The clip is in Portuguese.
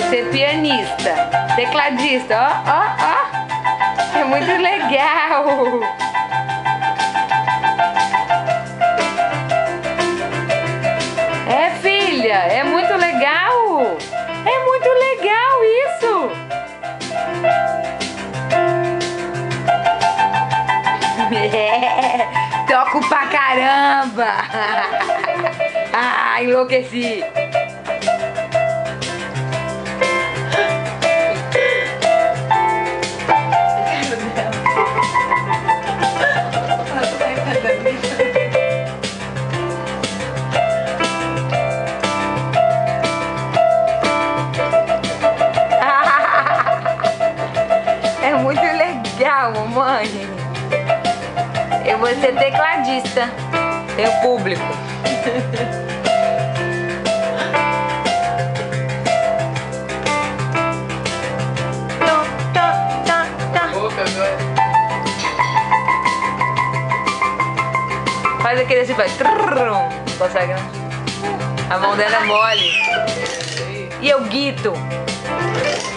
ser pianista, tecladista, ó, ó, ó. É muito legal. É, filha, é muito legal. É muito legal isso. Toco pra caramba. Ah, enlouqueci. É muito legal, mamãe. Eu vou ser tecladista. Tem o público. Faz aquele assim, vai. Consegue, não? A mão dela é mole. E eu guito.